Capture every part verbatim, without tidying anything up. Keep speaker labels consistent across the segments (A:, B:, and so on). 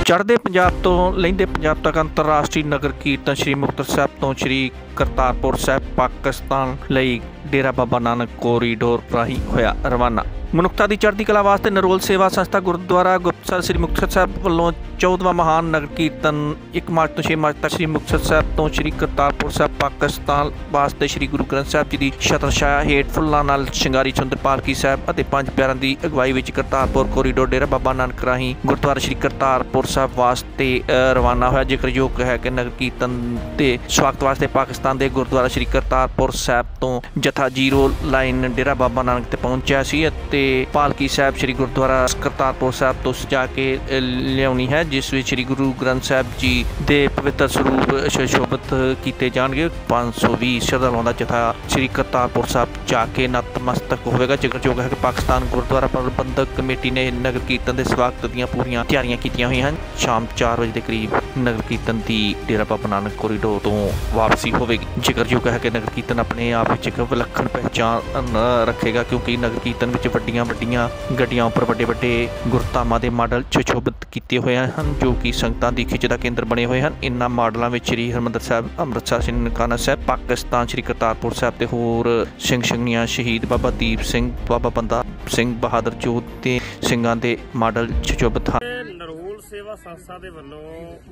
A: ਚੜ੍ਹਦੇ ਪੰਜਾਬ ਤੋਂ ਲਹਿੰਦੇ ਪੰਜਾਬ ਤੱਕ ਅੰਤਰਰਾਸ਼ਟਰੀ ਨਗਰ ਕੀਰਤਨ ਸ਼੍ਰੀ ਮੁਕਤਸਰ ਸਾਹਿਬ ਤੋਂ ਸ਼੍ਰੀ ਕਰਤਾਰਪੁਰ ਸਾਹਿਬ ਪਾਕਿਸਤਾਨ ਲਈ ਡੇਰਾ ਬਾਬਾ ਨਾਨਕ ਕੋਰੀਡੋਰ ਰਾਹੀਂ ਹੋਇਆ ਰਵਾਨਾ। ਮਨੁੱਖਤਾ ਦੀ ਚੜ੍ਹਦੀ ਕਲਾ ਵਾਸਤੇ ਨਰੋਲ ਸੇਵਾ ਸੰਸਥਾ ਗੁਰਦੁਆਰਾ ਗੁਪਤਸਰ ਸ਼੍ਰੀ ਮੁਕਤਸਰ ਸਾਹਿਬ ਵੱਲੋਂ ਚੌਦਵਾਂ ਮਹਾਨ ਨਗਰ ਕੀਰਤਨ ਇੱਕ ਮਾਰਚ ਤੋਂ ਛੇ ਮਾਰਚ ਤੱਕ ਸ਼੍ਰੀ ਮੁਕਤਸਰ ਸਾਹਿਬ ਤੋਂ ਸ਼੍ਰੀ ਕਰਤਾਰਪੁਰ ਸਾਹਿਬ ਪਾਕਿਸਤਾਨ ਵਾਸਤੇ ਸ਼੍ਰੀ ਗੁਰੂ ਗ੍ਰੰਥ ਸਾਹਿਬ ਜੀ ਦੀ ਛਤਰ ਛਾਇਆ ਹੇਠ ਫੁੱਲਾਂ ਨਾਲ ਸ਼ਿੰਗਾਰੀ ਸੁੰਦਰ ਪਾਲਕੀ ਸਾਹਿਬ ਅਤੇ ਪੰਜ ਪਿਆਰਿਆਂ ਦੀ ਅਗਵਾਈ ਵਿੱਚ ਕਰਤਾਰਪੁਰ ਕੋਰੀਡੋਰ ਡੇਰਾ ਬਾਬਾ ਨਾਨਕ ਰਾਹੀਂ ਗੁਰਦੁਆਰਾ ਸ਼੍ਰੀ ਕਰਤਾਰਪੁਰ ਸਾਹਿਬ ਵਾਸਤੇ ਰਵਾਨਾ ਹੋਇਆ। ਜ਼ਿਕਰਯੋਗ ਹੈ ਕਿ ਨਗਰ ਕੀਰਤਨ ਦੇ ਸਵਾਗਤ ਵਾਸਤੇ ਪਾਕਿਸਤਾਨ ਦੇ ਗੁਰਦੁਆਰਾ ਸ਼੍ਰੀ ਕਰਤਾਰਪੁਰ ਸਾਹਿਬ ਤੋਂ ਜਥਾ ਜ਼ੀਰੋ ਲਾਈਨ ਡੇਰਾ ਬਾਬਾ ਨਾਨਕ ਤੇ ਪਹੁੰਚਿਆ ਸੀ ਅਤੇ ਪਾਲਕੀ ਸਾਹਿਬ ਸ਼੍ਰੀ ਗੁਰਦੁਆਰਾ ਕਰਤਾਰਪੁਰ ਸਾਹਿਬ ਤੋਂ ਸਜਾ ਕੇ ਲਿਆਉਣੀ ਹੈ, ਜਿਸ ਵਿੱਚ ਸ਼੍ਰੀ ਗੁਰੂ ਗ੍ਰੰਥ ਸਾਹਿਬ ਜੀ ਦੇ ਪਵਿੱਤਰ ਸਰੂਪ ਸੁਸ਼ੋਭਿਤ ਕੀਤੇ ਜਾਣਗੇ। ਪੰਜ ਸੌ ਵੀਹ ਸ਼ਰਧਾਲੂਆਂ ਦਾ ਜਥਾ ਸ਼੍ਰੀ ਕਰਤਾਰਪੁਰ ਸਾਹਿਬ ਜਾ ਕੇ ਨਤਮਸਤਕ ਹੋਵੇਗਾ। ਜ਼ਿਕਰਯੋਗ ਹੈ ਕਿ ਪਾਕਿਸਤਾਨ ਗੁਰਦੁਆਰਾ ਪ੍ਰਬੰਧਕ ਕਮੇਟੀ ਨੇ ਨਗਰ ਕੀਰਤਨ ਦੇ ਸਵਾਗਤ ਦੀਆਂ ਪੂਰੀਆਂ ਤਿਆਰੀਆਂ ਕੀਤੀਆਂ ਹੋਈਆਂ ਹਨ। ਸ਼ਾਮ ਚਾਰ ਵਜੇ ਦੇ ਕਰੀਬ ਨਗਰ ਕੀਰਤਨ ਦੀ ਡੇਰਾ ਬਾਬਾ ਨਾਨਕ ਕੋਰੀਡੋਰ ਤੋਂ ਵਾਪਸੀ ਹੋਵੇਗੀ। ਜ਼ਿਕਰਯੋਗ ਹੈ ਕਿ ਨਗਰ ਕੀਰਤਨ ਆਪਣੇ ਆਪ ਵਿੱਚ ਇੱਕ ਵਿਲੱਖਣ ਪਹਿਚਾਣ ਰੱਖੇਗਾ, ਕਿਉਂਕਿ ਨਗਰ ਕੀਰਤਨ ਵਿੱਚ ਵੱਡੀਆਂ ਵੱਡੀਆਂ ਗੱਡੀਆਂ ਉੱਪਰ ਵੱਡੇ ਵੱਡੇ ਗੁਰਧਾਮਾਂ ਦੇ ਮਾਡਲ ਸੁਸ਼ੋਭਿਤ ਕੀਤੇ ਹੋਏ ਹਨ, ਜੋ ਕਿ ਸੰਗਤਾਂ ਦੀ ਖਿੱਚ ਦਾ ਕੇਂਦਰ ਬਣੇ ਹੋਏ ਹਨ। ਇਨ੍ਹਾਂ ਮਾਡਲਾਂ ਵਿੱਚ ਸ਼੍ਰੀ ਹਰਿਮੰਦਰ ਸਾਹਿਬ, ਅੰਮ੍ਰਿਤਸਰ, ਸ਼੍ਰੀ ਨਨਕਾਣਾ ਸਾਹਿਬ, ਪਾਕਿਸਤਾਨ, ਸ਼੍ਰੀ ਕਰਤਾਰਪੁਰ ਸਾਹਿਬ ਤੇ ਹੋਰ ਸਿੰਘ ਸਿੰਘਣੀਆਂ, ਸ਼ਹੀਦ ਬਾਬਾ ਦੀਪ ਸਿੰਘ, ਬਾਬਾ ਬੰਦਾ ਸਿੰਘ ਬਹਾਦਰ ਜੋਤ ਦੇ ਸਿੰਘਾਂ ਦੇ ਮਾਡਲ ਸੁਸ਼ੋਭਿਤ ਹਨ।
B: ਨਰੋਲ ਸੇਵਾ ਸੰਸਥਾ ਦੇ ਵੱਲੋਂ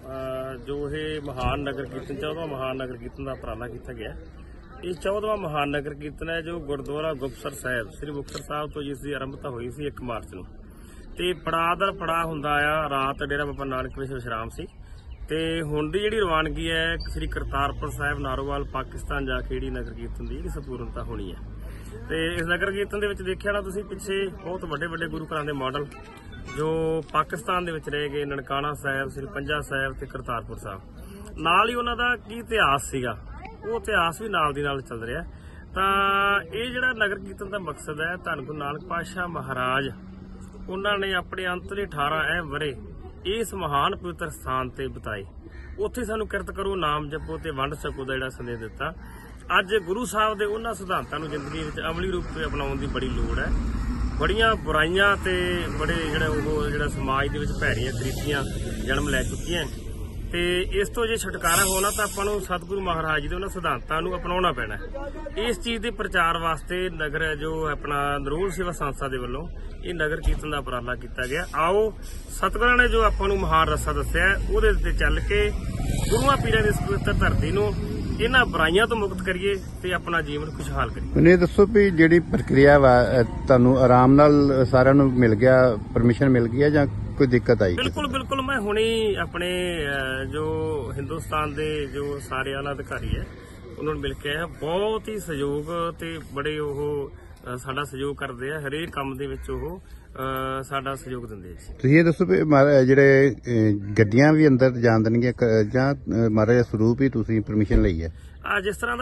B: ਜੋ ਇਹ ਮਹਾਨ ਨਗਰ ਕੀਰਤਨ ਚੌਦਵਾਂ ਮਹਾਨ ਨਗਰ ਕੀਰਤਨ ਦਾ ਉਪਰਾਲਾ ਕੀਤਾ ਗਿਆ। ਇਹ ਚੌਦਵਾਂ ਮਹਾਨ ਨਗਰ ਕੀਰਤਨ ਹੈ ਜੋ ਗੁਰਦੁਆਰਾ ਗੁਪਤਸਰ ਸਾਹਿਬ ਸ੍ਰੀ ਮੁਕਤਸਰ ਸਾਹਿਬ ਤੋਂ ਜਿਸ ਦੀ ਆਰੰਭਤਾ ਹੋਈ ਸੀ ਇੱਕ ਮਾਰਚ ਨੂੰ, ਤੇ ਪੜਾਅ ਦਰ ਪੜਾਅ ਹੁੰਦਾ ਆ। ਰਾਤ ਡੇਰਾ ਬਾਬਾ ਨਾਨਕ ਵਿੱਚ ਵਿਸ਼ਰਾਮ ਸੀ ਤੇ ਹੁਣ ਦੀ ਜਿਹੜੀ ਰਵਾਨਗੀ ਹੈ ਸ੍ਰੀ ਕਰਤਾਰਪੁਰ ਸਾਹਿਬ ਨਾਰੋਵਾਲ ਪਾਕਿਸਤਾਨ ਜਾ ਕੇ ਜਿਹੜੀ ਨਗਰ ਕੀਰਤਨ ਦੀ ਜਿਹੜੀ ਸੰਪੂਰਨਤਾ ਹੋਣੀ ਹੈ। ਤੇ ਇਸ ਨਗਰ ਕੀਰਤਨ ਦੇ ਵਿੱਚ ਦੇਖਿਆ ਨਾ ਤੁਸੀਂ ਪਿੱਛੇ ਬਹੁਤ ਵੱਡੇ ਵੱਡੇ ਗੁਰੂ ਘਰਾਂ ਦੇ ਮਾਡਲ ਜੋ ਪਾਕਿਸਤਾਨ ਦੇ ਵਿੱਚ ਰਹਿ ਗਏ, ਨਨਕਾਣਾ ਸਾਹਿਬ, ਸ੍ਰੀ ਪੰਜਾ ਸਾਹਿਬ ਤੇ ਕਰਤਾਰਪੁਰ ਸਾਹਿਬ। ਨਾਲ ਹੀ ਉਹਨਾਂ ਦਾ ਕੀ ਇਤਿਹਾਸ ਸੀਗਾ, ਉਹ ਇਤਿਹਾਸ ਵੀ ਨਾਲ ਦੀ ਨਾਲ ਚੱਲ ਰਿਹਾ। ਤਾਂ ਇਹ ਜਿਹੜਾ ਨਗਰ ਕੀਰਤਨ ਦਾ ਮਕਸਦ ਹੈ, ਧੰਨ ਗੁਰੂ ਨਾਨਕ ਪਾਤਸ਼ਾਹ ਮਹਾਰਾਜ ਉਹਨਾਂ ਨੇ ਆਪਣੇ ਅੰਤ ਦੇ ਅਠਾਰਾਂ ਅਹਿਮ ਵਰੇ ਇਸ ਮਹਾਨ ਪਵਿੱਤਰ ਸਥਾਨ ਤੇ ਬਿਤਾਏ। ਉੱਥੇ ਸਾਨੂੰ ਕਿਰਤ ਕਰੋ, ਨਾਮ ਜਪੋ ਤੇ ਵੰਡ ਸਕੋ ਦਾ ਜਿਹੜਾ ਸੰਦੇਸ਼ ਦਿੱਤਾ। ਅੱਜ ਗੁਰੂ ਸਾਹਿਬ ਦੇ ਉਹਨਾਂ ਸਿਧਾਂਤਾਂ ਨੂੰ ਜ਼ਿੰਦਗੀ ਵਿੱਚ ਅਮਲੀ ਰੂਪ ਤੇ ਅਪਣਾਉਣ ਦੀ ਬੜੀ ਲੋੜ ਹੈ। ਬੜੀਆਂ ਬੁਰਾਈਆਂ ਤੇ ਬੜੇ ਜਿਹੜਾ ਉਹ ਜਿਹੜਾ ਸਮਾਜ ਦੇ ਵਿੱਚ ਭੈੜੀਆਂ ਕ੍ਰਿਤੀਆਂ ਜਨਮ ਲੈ ਚੁੱਕੀਆਂ, ਤੇ ਇਸ ਤੋਂ ਜੇ ਛੁਟਕਾਰਾ ਹੋਣਾ ਤਾਂ ਆਪਾਂ ਨੂੰ ਸਤਿਗੁਰੂ ਮਹਾਰਾਜ ਜੀ ਦੇ ਉਹਨਾਂ ਸਿਧਾਂਤਾਂ ਨੂੰ ਅਪਣਾਉਣਾ ਪੈਣਾ। ਇਸ ਚੀਜ਼ ਦੇ ਪ੍ਰਚਾਰ ਵਾਸਤੇ ਨਗਰ ਜੋ ਆਪਣਾ ਨਰੋਲ ਸੇਵਾ ਸੰਸਥਾ ਦੇ ਵੱਲੋਂ ਇਹ ਨਗਰ ਕੀਰਤਨ ਦਾ ਉਪਰਾਲਾ ਕੀਤਾ ਗਿਆ। ਆਓ ਸਤਿਗੁਰਾਂ ਨੇ ਜੋ ਆਪਾਂ ਨੂੰ ਮਹਾਨ ਰਸਤਾ ਦੱਸਿਆ ਉਹਦੇ ਉੱਤੇ ਚੱਲ ਕੇ ਗੁਰੂਆਂ ਪੀਰਾਂ ਦੀ ਇਸ ਪਵਿੱਤਰ ਧਰਤੀ ਨੂੰ ਇਹਨਾਂ ਬੁਰਾਈਆਂ ਤੋਂ ਮੁਕਤ ਕਰੀਏ ਤੇ ਆਪਣਾ ਜੀਵਨ ਖੁਸ਼ਹਾਲ ਕਰੀਏ।
C: ਮੈਨੂੰ ਇਹ ਦੱਸੋ ਵੀ ਜਿਹੜੀ ਪ੍ਰਕਿਰਿਆ ਵਾ ਤੁਹਾਨੂੰ ਆਰਾਮ ਨਾਲ ਸਾਰਿਆਂ ਨੂੰ ਮਿਲ ਗਿਆ, ਪਰਮਿਸ਼ਨ ਮਿਲ ਗਈ ਹੈ ਜਾਂ ਕੋਈ ਦਿੱਕਤ ਆਈ?
B: ਬਿਲਕੁਲ ਬਿਲਕੁਲ ਮੈਂ ਹੁਣੇ ਆਪਣੇ ਜੋ ਹਿੰਦੁਸਤਾਨ ਦੇ ਜੋ ਸਾਰੇ ਆਲਾ ਅਧਿਕਾਰੀ ਹੈ ਉਹਨਾਂ ਨੂੰ ਮਿਲ ਕੇ ਆਇਆ। ਬਹੁਤ ਹੀ ਸਹਿਯੋਗ ਤੇ ਬੜੇ ਉਹ ਸਾਡਾ ਸਹਿਯੋਗ ਕਰਦੇ ਆ, ਹਰੇਕ ਕੰਮ ਦੇ ਵਿੱਚ ਉਹ ਸਾਡਾ ਸਹਿਯੋਗ ਦਿੰਦੇ ਜੀ। ਤੁਸੀਂ
C: ਇਹ ਦੱਸੋ ਵੀ ਜਿਹੜੇ ਗੱਡੀਆਂ ਵੀ ਅੰਦਰ ਜਾਣ ਦੇਣਗੀਆਂ ਜਾਂ ਮਹਾਰਾਜ ਸਰੂਪ ਹੀ ਤੁਸੀਂ ਪਰਮਿਸ਼ਨ ਲਈ ਹੈ?
B: ਆ ਜਿਸ ਤਰ੍ਹਾਂ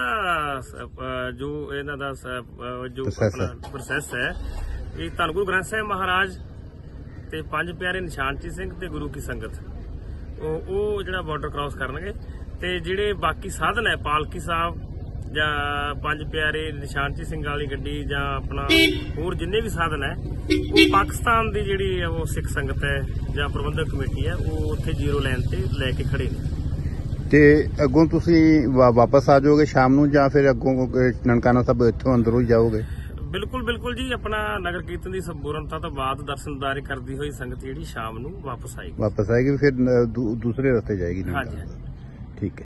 B: ਦਾ ਜੋ ਇਹਨਾਂ ਦਾ ਜੋ ਪ੍ਰੋਸੈਸ ਹੈ, ਇਹ ਧੰਨ ਗੁਰੂ ਗ੍ਰੰਥ ਸਾਹਿਬ ਮਹਾਰਾਜ ਤੇ ਪੰਜ ਪਿਆਰੇ ਨਿਸ਼ਾਨਚੀ ਸਿੰਘ ਤੇ ਗੁਰੂ ਕੀ ਸੰਗਤ ਉਹ ਉਹ ਜਿਹੜਾ ਬਾਰਡਰ ਕ੍ਰਾਸ ਕਰਨਗੇ, ਤੇ ਜਿਹੜੇ ਬਾਕੀ ਸਾਧਨ ਹੈ ਪਾਲਕੀ ਸਾਹਿਬ ਜਾਂ ਪੰਜ ਪਿਆਰੇ ਨਿਸ਼ਾਨਚੀ ਸਿੰਘ ਵਾਲੀ ਗੱਡੀ ਜਾਂ ਆਪਣਾ ਹੋਰ ਜਿੰਨੇ ਵੀ ਸਾਧਨ ਹੈ ਉਹ ਪਾਕਿਸਤਾਨ ਦੀ ਜਿਹੜੀ ਉਹ ਸਿੱਖ ਸੰਗਤ ਹੈ ਜਾਂ ਪ੍ਰਬੰਧਕ ਕਮੇਟੀ ਹੈ ਉਹ ਉੱਥੇ ਜ਼ੀਰੋ ਲਾਈਨ ਤੇ ਲੈ ਕੇ ਖੜੇ ਨੇ।
C: ਤੇ ਅੱਗੋਂ ਤੁਸੀਂ ਵਾਪਸ ਆ ਜਾਓਗੇ ਸ਼ਾਮ ਨੂੰ ਜਾਂ ਫਿਰ ਅੱਗੋਂ ਨਨਕਾਣਾ ਸਾਹਿਬ ਇੱਥੋਂ ਅੰਦਰੋਂ ਹੀ ਜਾਓਗੇ?
B: ਬਿਲਕੁਲ ਬਿਲਕੁਲ ਜੀ, ਆਪਣਾ ਨਗਰ ਕੀਰਤਨ ਦੀ ਸੰਪੂਰਨਤਾ ਤੋਂ ਬਾਅਦ ਦਰਸ਼ਨਦਾਰੀ ਕਰਦੀ ਹੋਈ ਸੰਗਤ ਜਿਹੜੀ ਸ਼ਾਮ ਨੂੰ ਵਾਪਸ ਆਏਗੀ।
C: ਵਾਪਸ ਆਏਗੀ ਫਿਰ ਦੂਸਰੇ ਰਸਤੇ ਜਾਏਗੀ?
B: ਹਾਂਜੀ,
C: ਠੀਕ ਹੈ।